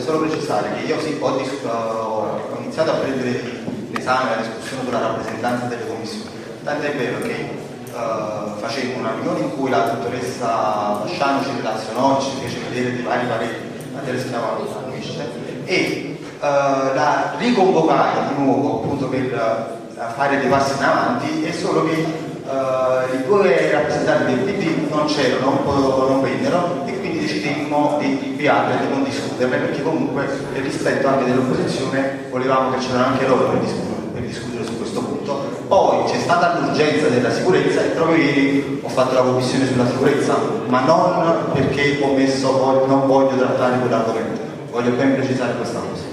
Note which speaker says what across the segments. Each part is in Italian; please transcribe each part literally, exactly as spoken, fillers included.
Speaker 1: solo precisare che io sì, ho, ho iniziato a prendere l'esame, la discussione sulla rappresentanza delle commissioni, tanto è vero che uh, facemmo una riunione in cui la dottoressa Fasciano ci relazionò, ci fece vedere dei vari pareri, la si chiama Luisce, e uh, la riconvocai di nuovo appunto per uh, fare dei passi in avanti, è solo che Uh, i due rappresentanti del P D non c'erano, non vennero, e quindi decidemmo di inviarle, di non discuterle, perché comunque nel rispetto anche dell'opposizione volevamo che c'erano anche loro per discutere, per discutere su questo punto. Poi c'è stata l'urgenza della sicurezza e proprio ieri ho fatto la commissione sulla sicurezza, ma non perché ho messo, non voglio trattare quell'argomento, voglio ben precisare questa cosa.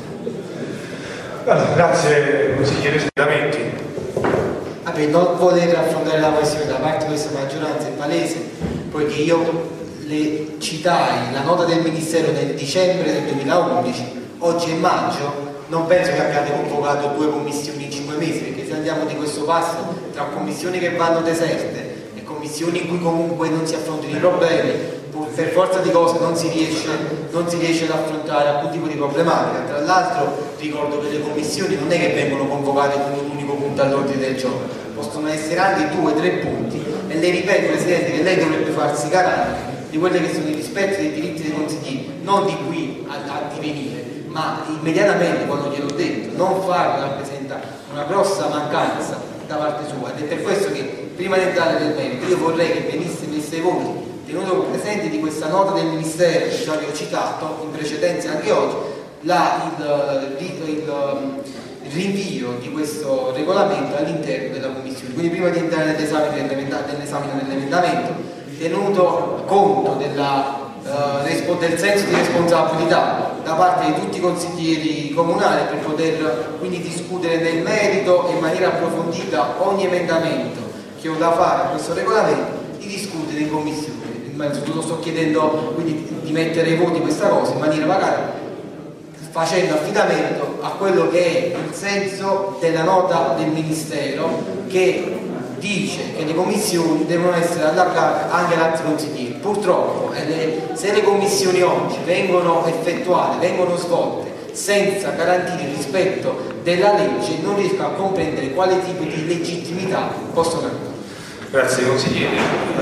Speaker 2: Allora, grazie consigliere Svedamenti.
Speaker 3: Vabbè, non voler affrontare la questione da parte di questa maggioranza è palese, poiché io le citai la nota del Ministero nel dicembre del duemilaundici, oggi è maggio, non penso che abbiate convocato due commissioni in cinque mesi, perché se andiamo di questo passo tra commissioni che vanno deserte e commissioni in cui comunque non si affrontano i problemi, per forza di cose non si riesce, non si riesce ad affrontare alcun tipo di problematica. Tra l'altro ricordo che le commissioni non è che vengono convocate con un unico punto all'ordine del giorno, possono essere anche due o tre punti, e le ripeto Presidente che lei dovrebbe farsi carico di quelli che sono i rispetti dei diritti dei consiglieri, non di qui a, a divenire, ma immediatamente, quando gliel'ho detto, non farlo rappresenta una grossa mancanza da parte sua, ed è per questo che prima di entrare nel merito io vorrei che venisse messa ai voti, tenuto presente di questa nota del Ministero che già vi ho citato in precedenza anche oggi, la, il, il, il, il rinvio di questo regolamento all'interno della Commissione. Quindi prima di entrare nell'esame dell'emendamento, tenuto conto della, uh, del senso di responsabilità da parte di tutti i consiglieri comunali per poter quindi discutere nel merito e in maniera approfondita ogni emendamento che ho da fare a questo regolamento, di discutere in Commissione. Innanzitutto sto chiedendo quindi di mettere ai voti questa cosa in maniera magari facendo affidamento a quello che è il senso della nota del Ministero, che dice che le commissioni devono essere allargate anche ad altri consiglieri. Purtroppo eh, le, se le commissioni oggi vengono effettuate, vengono svolte senza garantire il rispetto della legge, non riesco a comprendere quale tipo di legittimità possono avere.
Speaker 2: Grazie consiglieri.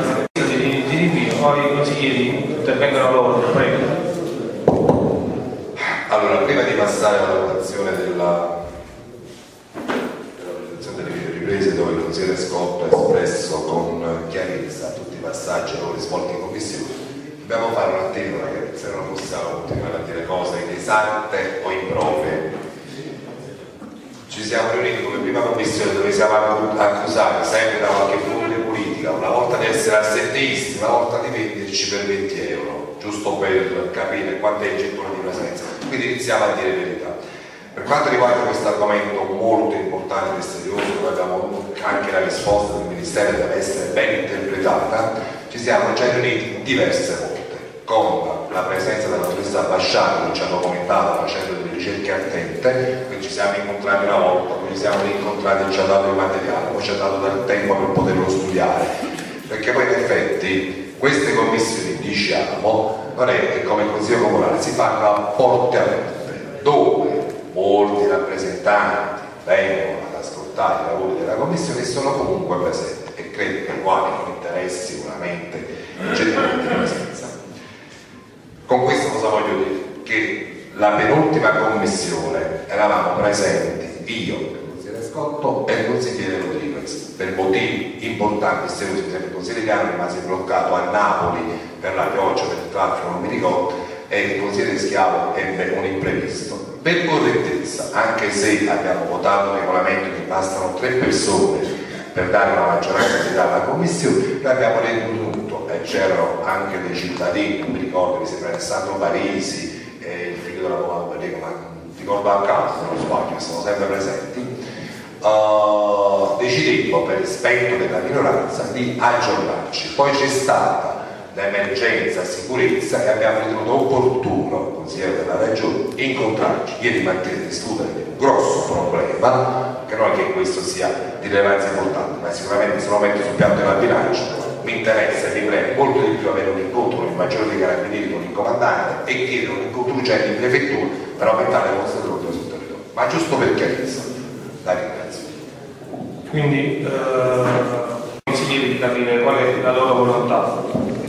Speaker 2: Di, di rinvio, poi i consiglieri intervengono a loro, prego.
Speaker 4: Allora, prima di passare alla votazione della, della presentazione delle video riprese, dove il consigliere Scotto ha espresso con chiarezza tutti i passaggi e lavori svolti in commissione, dobbiamo fare un attimo una chiarezza, non possiamo continuare a dire cose inesatte o improprie. Ci siamo riuniti come prima commissione dove siamo accusati sempre da qualche fonte politica, una volta di essere assenteisti, una volta di venderci per venti euro, giusto per capire quanto è il gettone di presenza. Quindi iniziamo a dire verità. Per quanto riguarda questo argomento molto importante e serioso, dove abbiamo anche la risposta del Ministero deve essere ben interpretata, ci siamo già riuniti diverse volte con la presenza della dottoressa Fasciano, che ci hanno commentato facendo delle ricerche attente, quindi ci siamo incontrati una volta, poi ci siamo rincontrati e ci ha dato il materiale, poi ci ha dato del tempo per poterlo studiare, perché poi in effetti queste commissioni, diciamo, non è che come Consiglio Comunale si fanno a porte aperte, dove molti rappresentanti vengono ad ascoltare i lavori della Commissione e sono comunque presenti, e credo che quale non interessi sicuramente il gettone di presenza. Con questo cosa voglio dire? Che la penultima commissione eravamo presenti io, il consigliere Scotto e il consigliere Rodriguez, per motivi importanti e seriosi. Per esempio il consigliere Piano rimase bloccato a Napoli per la pioggia, per il traffico, non mi ricordo, e il consigliere Schiavo ebbe un imprevisto. Per correttezza, anche se abbiamo votato il regolamento che bastano tre persone per dare una maggioranza di dare alla commissione, l'abbiamo ritenuto, e c'erano anche dei cittadini, non mi ricordo, mi sembra il Sandro Parisi e il figlio della Comando Berrico, ma ricordo a caso, se non sbaglio, sono sempre presenti. Uh, decidemmo per rispetto della minoranza di aggiornarci. Poi c'è stata l'emergenza sicurezza e abbiamo ritenuto opportuno, il consigliere della regione, incontrarci ieri mattina e discutere di un grosso problema, che non è che questo sia di rilevanza importante, ma sicuramente se lo metto sul piano della bilancia mi interessa e mi preme molto di più avere un incontro con il maggiore dei carabinieri, con il comandante, e chiedere un incontro urgente in prefettura per aumentare le forze dell'ordine sul territorio. Ma giusto per chiarezza, la ringrazio.
Speaker 2: Quindi eh, consiglieri di capire qual è la loro volontà.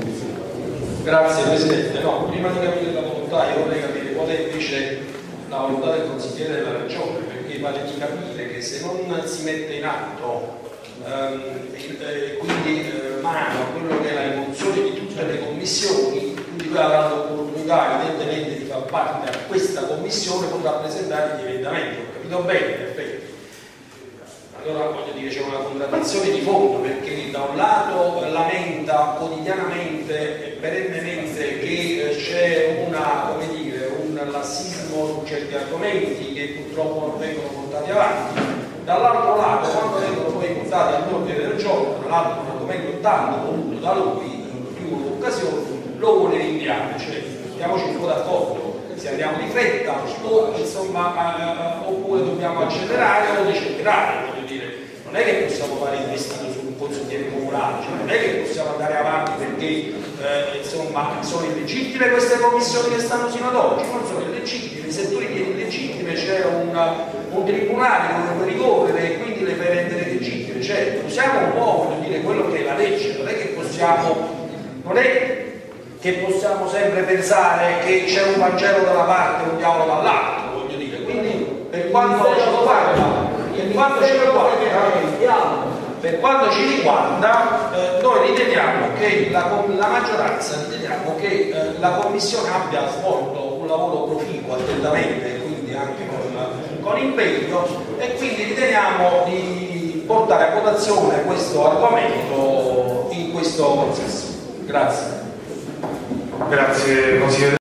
Speaker 5: Grazie Presidente. No, prima di capire la volontà io vorrei capire qual è invece la volontà del consigliere della Regione, perché pare di capire che se non si mette in atto ehm, eh, quindi eh, mano a quello che è la rimozione di tutte le commissioni, quindi lui avrà l'opportunità evidentemente di far parte a questa commissione, potrà presentare gli emendamenti. Ho capito bene, perfetto. Allora voglio dire, c'è una contraddizione di fondo, perché da un lato lamenta quotidianamente e perennemente che c'è una, come dire, un lassismo su certi argomenti che purtroppo non vengono portati avanti, dall'altro lato quando vengono poi portati all'ordine del giorno, tra l'altro un argomento tanto voluto da lui in più occasioni, lo vuole rinviare, cioè mettiamoci un po' d'accordo. Se andiamo di fretta o, insomma, eh, oppure dobbiamo accelerare o decelerare, voglio dire, non è che possiamo fare il destino su un consigliere comunale, cioè non è che possiamo andare avanti perché eh, insomma, sono illegittime queste commissioni che stanno sino ad oggi, non sono illegittime, se tu ritieni illegittime c'è un, un tribunale che deve ricorrere e quindi le fai rendere legittime, cioè usiamo un po', voglio dire, quello che è la legge, non è che possiamo, non è che possiamo sempre pensare che c'è un Vangelo da una parte e un diavolo dall'altra, voglio dire. Quindi per quanto ci riguarda, per quanto ci riguarda, per quanto ci riguarda eh, noi riteniamo che la, la maggioranza riteniamo che eh, la Commissione abbia svolto un lavoro proficuo, attentamente, e quindi anche con, con impegno, e quindi riteniamo di portare a votazione questo argomento in questo processo. Grazie.
Speaker 2: Grazie consigliere.